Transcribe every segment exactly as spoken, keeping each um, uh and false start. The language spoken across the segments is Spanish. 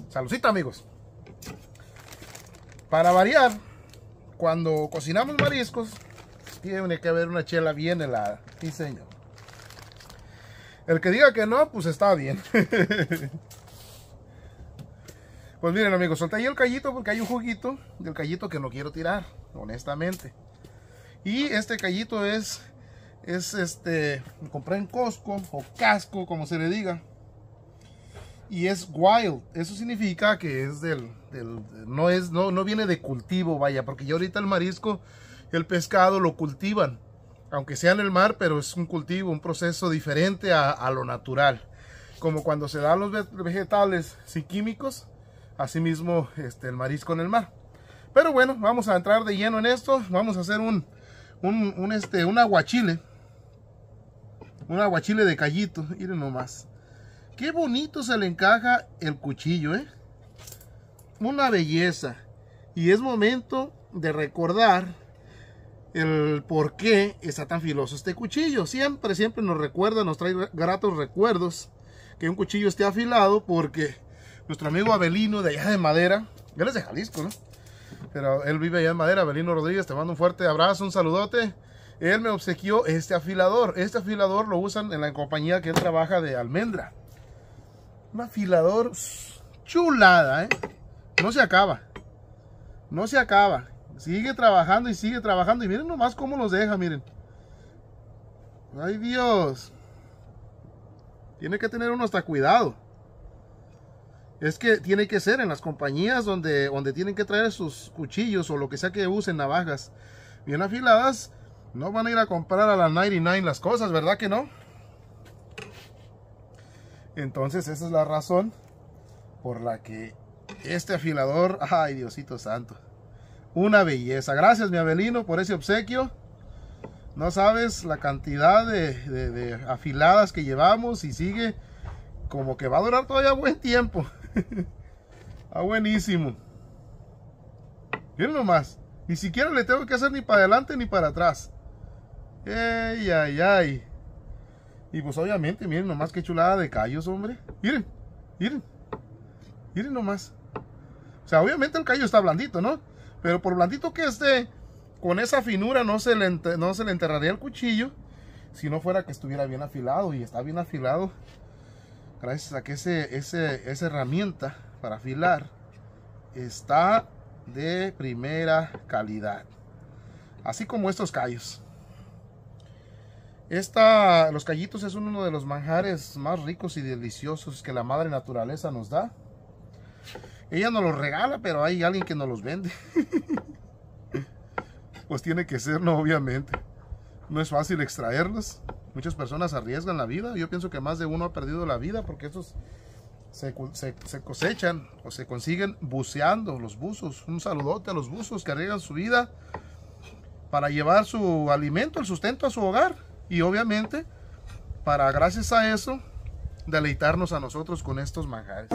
Saludcita, amigos. Para variar, cuando cocinamos mariscos, tiene que haber una chela bien helada. Sí, señor. El que diga que no, pues está bien. Pues miren, amigos, solté ahí el callito porque hay un juguito del callito que no quiero tirar, honestamente. Y este callito es, es este, lo compré en Costco o Casco, como se le diga. Y es wild, eso significa que es del, del no es, no, no viene de cultivo, vaya, porque ya ahorita el marisco, el pescado lo cultivan, aunque sea en el mar, pero es un cultivo, un proceso diferente a, a lo natural. Como cuando se dan los vegetales sin químicos, así mismo este, el marisco en el mar. Pero bueno, vamos a entrar de lleno en esto. Vamos a hacer un, un, un, este, un aguachile. Un aguachile de callito, miren nomás. Qué bonito se le encaja el cuchillo, ¿eh? Una belleza. Y es momento de recordar el por qué está tan filoso este cuchillo. Siempre, siempre nos recuerda, nos trae gratos recuerdos que un cuchillo esté afilado, porque nuestro amigo Abelino de allá de Madera, él es de Jalisco, ¿no? Pero él vive allá en Madera. Abelino Rodríguez, te mando un fuerte abrazo, un saludote. Él me obsequió este afilador. Este afilador lo usan en la compañía que él trabaja de Almendra. Un afilador chulada, ¿eh? No se acaba. No se acaba. Sigue trabajando y sigue trabajando. Y miren nomás cómo los deja, miren. Ay, Dios. Tiene que tener uno hasta cuidado. Es que tiene que ser en las compañías donde, donde tienen que traer sus cuchillos o lo que sea que usen, navajas bien afiladas. No van a ir a comprar a la noventa y nueve las cosas, ¿verdad que no? Entonces esa es la razón por la que este afilador, ay, Diosito santo, una belleza. Gracias, mi Abelino, por ese obsequio. No sabes la cantidad de, de, de afiladas que llevamos, y sigue como que va a durar todavía buen tiempo. Está buenísimo. Miren nomás, ni siquiera le tengo que hacer ni para adelante ni para atrás. Ay, ay, ay. Y pues obviamente, miren nomás qué chulada de callos, hombre. Miren, miren, miren nomás. O sea, obviamente el callo está blandito, ¿no? Pero por blandito que esté, con esa finura no se le, no se le enterraría el cuchillo, si no fuera que estuviera bien afilado. Y está bien afilado gracias a que ese, ese, esa herramienta para afilar está de primera calidad. Así como estos callos. Esta, los callitos es uno de los manjares más ricos y deliciosos que la madre naturaleza nos da. Ella nos los regala, pero hay alguien que nos los vende. Pues tiene que ser, no, obviamente. No es fácil extraerlos. Muchas personas arriesgan la vida. Yo pienso que más de uno ha perdido la vida porque estos se, se, se cosechan o se consiguen buceando, los buzos. Un saludote a los buzos que arriesgan su vida para llevar su alimento, el sustento a su hogar. Y obviamente, para gracias a eso, deleitarnos a nosotros con estos manjares.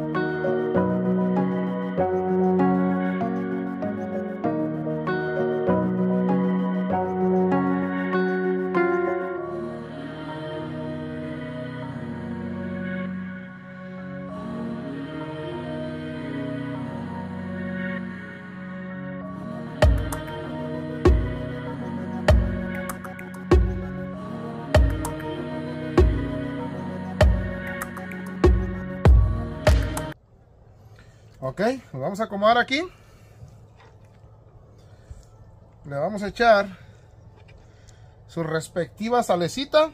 Ok, nos vamos a acomodar aquí. Le vamos a echar su respectiva salecita.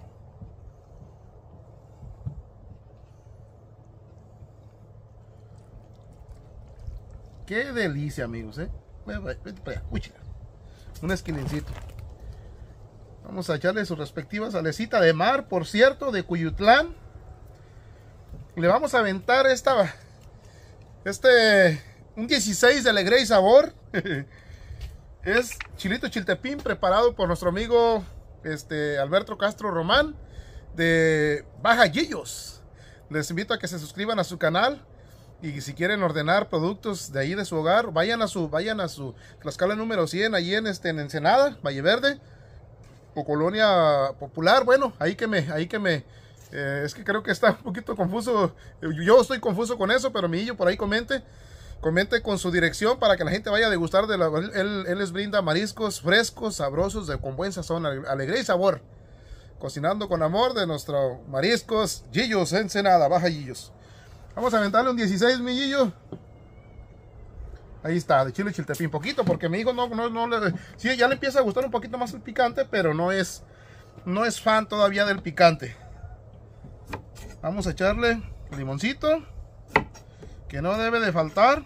Qué delicia, amigos, ¿eh? Vete para allá, úchila. Un esquilincito. Vamos a echarle su respectiva salecita de mar, por cierto, de Cuyutlán. Le vamos a aventar esta... Este, un dieciséis de alegre y sabor. Es chilito chiltepín preparado por nuestro amigo este, Alberto Castro Román de Baja Yillos. Les invito a que se suscriban a su canal. Y si quieren ordenar productos de ahí de su hogar, vayan a su, vayan a su Tlaxcala número cien, ahí en, este, en Ensenada, Valle Verde, o Colonia Popular. Bueno, ahí que me, ahí que me, Eh, es que creo que está un poquito confuso. Yo estoy confuso con eso, pero mi Illo por ahí comente. Comente con su dirección para que la gente vaya a degustar de la, él, él les brinda mariscos frescos, sabrosos, de, con buen sazón, alegría y sabor. Cocinando con amor de nuestros mariscos. Gillos Ensenada, baja Gillos. Vamos a aventarle un dieciséis, mi Gillo. Ahí está, de chile chiltepín. Poquito, porque mi hijo no, no, no le... Sí, ya le empieza a gustar un poquito más el picante, pero no es, no es fan todavía del picante. Vamos a echarle limoncito, que no debe de faltar.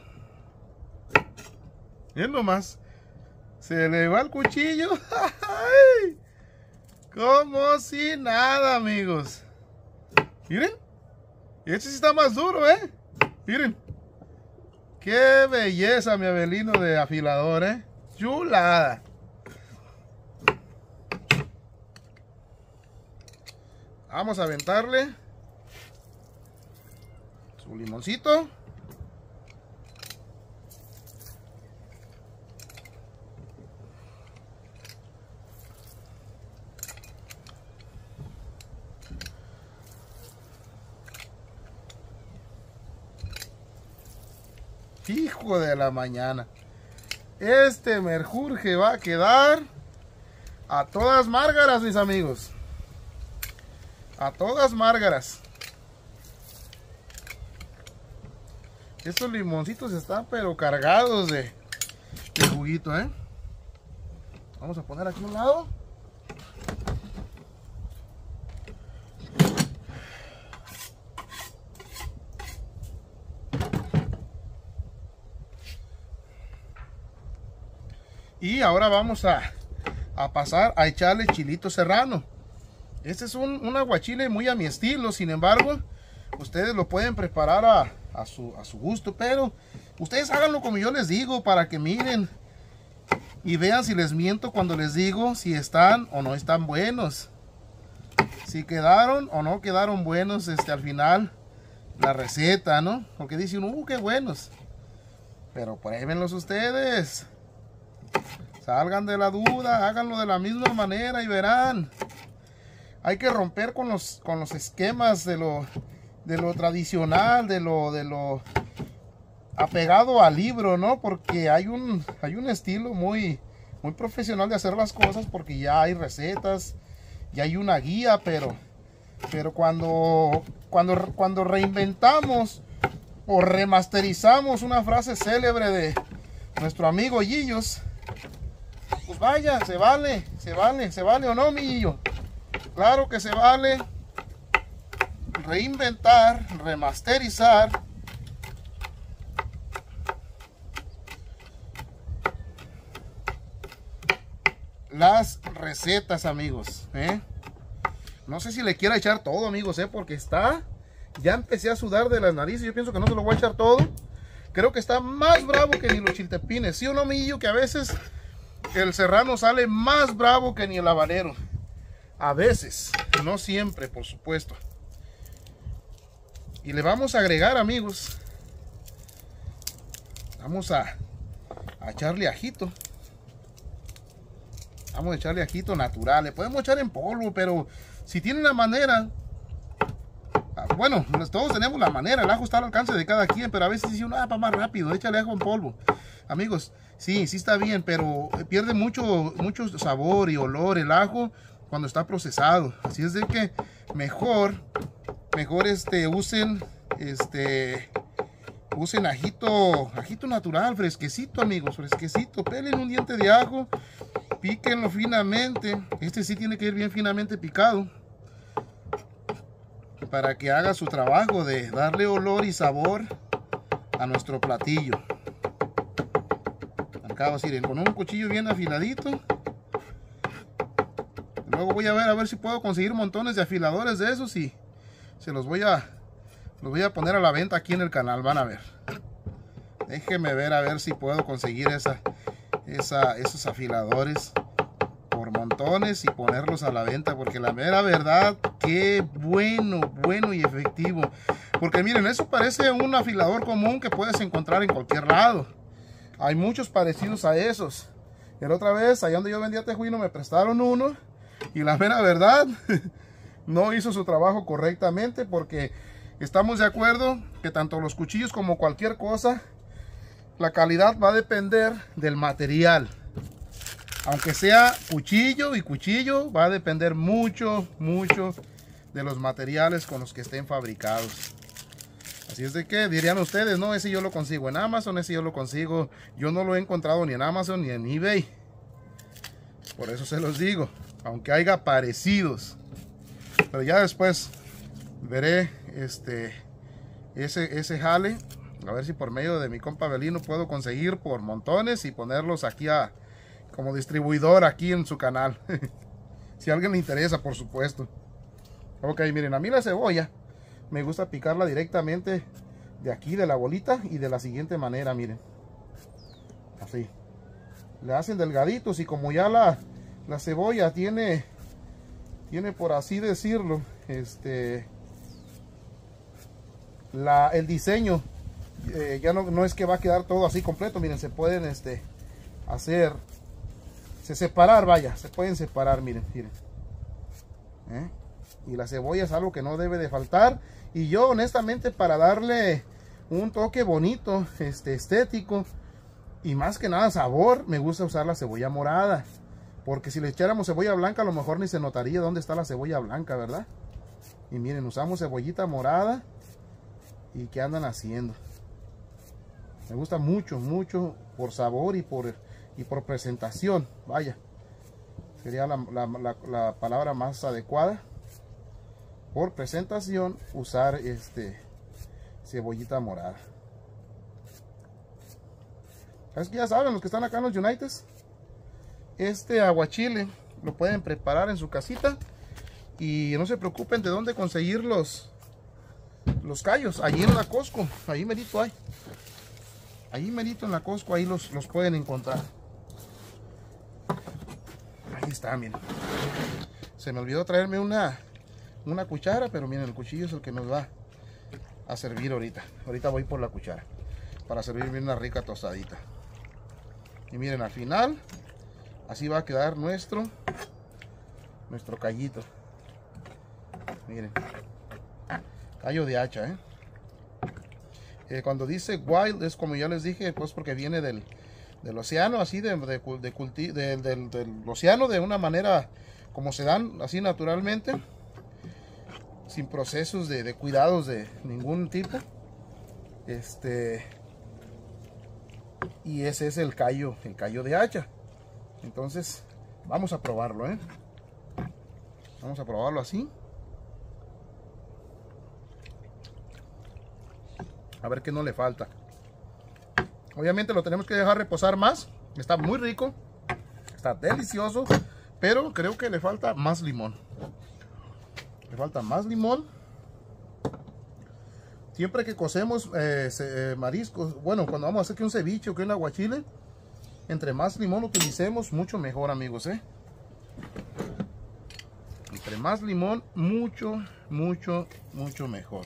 Bien nomás. Se le va el cuchillo. Como si nada, amigos. Miren. Este sí está más duro, ¿eh? Miren. Qué belleza, mi Abelino de afilador, ¿eh? Chulada. Vamos a aventarle su limoncito. Hijo de la mañana. Este merjurje va a quedar a todas márgaras, mis amigos. A todas márgaras. Estos limoncitos están pero cargados de, de juguito, ¿eh? Vamos a poner aquí a un lado. Y ahora vamos a, a pasar a echarle chilito serrano. Este es un, un aguachile muy a mi estilo. Sin embargo, ustedes lo pueden preparar a, a, su, a su gusto. Pero ustedes háganlo como yo les digo, para que miren y vean si les miento cuando les digo si están o no están buenos. Si quedaron o no quedaron buenos este, al final la receta, ¿no? Porque dicen, uh, qué buenos. Pero pruébenlos ustedes. Salgan de la duda, háganlo de la misma manera y verán. Hay que romper con los, con los esquemas de lo, de lo tradicional, de lo, de lo apegado al libro, ¿no? Porque hay un, hay un estilo muy, muy profesional de hacer las cosas, porque ya hay recetas, ya hay una guía, pero, pero cuando, cuando, cuando reinventamos o remasterizamos una frase célebre de nuestro amigo Gillos, pues vaya, se vale, se vale, se vale o no, mi Gillo. Claro que se vale reinventar, remasterizar las recetas, amigos, ¿eh? No sé si le quiera echar todo, amigos, ¿eh? Porque está, ya empecé a sudar de las narices. Yo pienso que no se lo voy a echar todo. Creo que está más bravo que ni los chiltepines. ¿Sí o no, mi Gillo? Que a veces el serrano sale más bravo que ni el habanero. A veces, no siempre, por supuesto. Y le vamos a agregar, amigos. Vamos a, a echarle ajito. Vamos a echarle ajito natural. Le podemos echar en polvo, pero si tienen la manera... Bueno, todos tenemos la manera. El ajo está al alcance de cada quien, pero a veces dice uno, ah, para más rápido, échale ajo en polvo. Amigos, sí, sí está bien, pero pierde mucho, mucho sabor y olor el ajo cuando está procesado. Así es de que mejor, mejor este, usen, este, usen ajito, ajito natural, fresquecito, amigos, fresquecito. Pelen un diente de ajo, píquenlo finamente. Este sí tiene que ir bien finamente picado, para que haga su trabajo de darle olor y sabor a nuestro platillo. Acá miren, con un cuchillo bien afiladito. Luego voy a ver a ver si puedo conseguir montones de afiladores de esos y se los voy a los voy a poner a la venta aquí en el canal. Van a ver. Déjenme ver a ver si puedo conseguir esa, esa, esos afiladores por montones y ponerlos a la venta, porque la mera verdad, qué bueno, bueno y efectivo. Porque miren, eso parece un afilador común que puedes encontrar en cualquier lado. Hay muchos parecidos a esos. Y la otra vez, allá donde yo vendía tejuino, me prestaron uno. Y la mera verdad, no hizo su trabajo correctamente, porque estamos de acuerdo que tanto los cuchillos como cualquier cosa, la calidad va a depender del material. Aunque sea cuchillo y cuchillo, va a depender mucho, mucho de los materiales con los que estén fabricados. Así es de que dirían ustedes, no, ese yo lo consigo en Amazon, ese yo lo consigo. Yo no lo he encontrado ni en Amazon ni en eBay. Por eso se los digo, aunque haya parecidos. Pero ya después veré este ese, ese jale. A ver si por medio de mi compa Belino puedo conseguir por montones y ponerlos aquí a... como distribuidor aquí en su canal. Si a alguien le interesa, por supuesto. Ok, miren, a mí la cebolla me gusta picarla directamente de aquí, de la bolita, y de la siguiente manera, miren. Así. Le hacen delgaditos, y como ya la, la cebolla tiene, tiene por así decirlo, este, la, el diseño, eh, ya no, no es que va a quedar todo así completo. Miren, se pueden este, hacer... se separar, vaya, se pueden separar, miren, miren. ¿Eh? Y la cebolla es algo que no debe de faltar. Y yo honestamente, para darle un toque bonito, este, estético, y más que nada sabor, me gusta usar la cebolla morada. Porque si le echáramos cebolla blanca, a lo mejor ni se notaría dónde está la cebolla blanca, ¿verdad? Y miren, usamos cebollita morada. ¿Y qué andan haciendo? Me gusta mucho, mucho por sabor y por... y por presentación, vaya, sería la, la, la, la palabra más adecuada. Por presentación, usar este cebollita morada. Es que ya saben, los que están acá en los United, este aguachile lo pueden preparar en su casita, y no se preocupen de dónde conseguir los los callos. Allí en la Costco, ahí merito hay, ahí merito en la Costco, ahí los, los pueden encontrar. Ahí está, miren. Se me olvidó traerme una, una cuchara, pero miren, el cuchillo es el que nos va a servir ahorita. Ahorita voy por la cuchara para servirme una rica tostadita. Y miren, al final, así va a quedar nuestro, nuestro callito. Miren, callo de hacha, ¿eh? Eh, cuando dice wild, es como ya les dije, pues porque viene del... del océano, así de, de, de, culti de del, del océano, de una manera como se dan así naturalmente, sin procesos de, de cuidados de ningún tipo. Este, y ese es el callo, el callo de hacha. Entonces vamos a probarlo, ¿eh? Vamos a probarlo así, a ver qué no le falta. Obviamente lo tenemos que dejar reposar más. Está muy rico, está delicioso, pero creo que le falta más limón. Le falta más limón. Siempre que cocemos eh, se, eh, mariscos, bueno, cuando vamos a hacer que un ceviche o que un aguachile, entre más limón utilicemos, mucho mejor, amigos, ¿eh? Entre más limón, mucho, mucho, mucho mejor.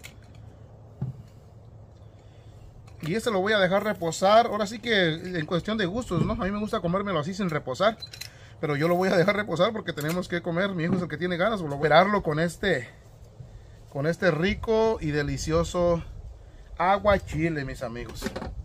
Y este lo voy a dejar reposar. Ahora sí que en cuestión de gustos, ¿no? A mí me gusta comérmelo así sin reposar, pero yo lo voy a dejar reposar porque tenemos que comer. Mi hijo es el que tiene ganas. Voy a esperarlo con este Con este rico y delicioso aguachile, mis amigos.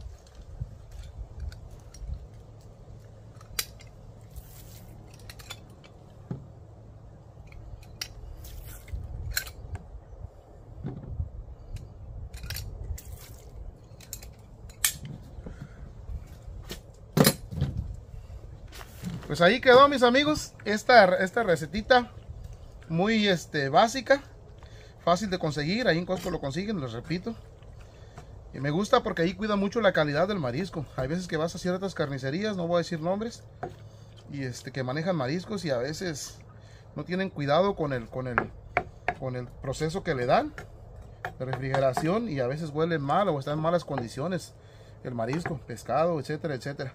Pues ahí quedó, mis amigos, esta, esta recetita muy este, básica, fácil de conseguir. Ahí en Costco lo consiguen, les repito. Y me gusta porque ahí cuida mucho la calidad del marisco. Hay veces que vas a ciertas carnicerías, no voy a decir nombres, y este que manejan mariscos y a veces no tienen cuidado con el, con el, con el proceso que le dan de refrigeración, y a veces huele mal o está en malas condiciones el marisco, pescado, etcétera, etcétera.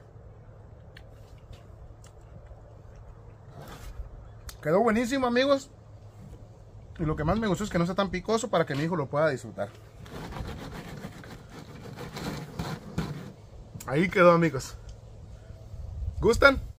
Quedó buenísimo, amigos. Y lo que más me gustó es que no está tan picoso, para que mi hijo lo pueda disfrutar. Ahí quedó, amigos. ¿Gustan?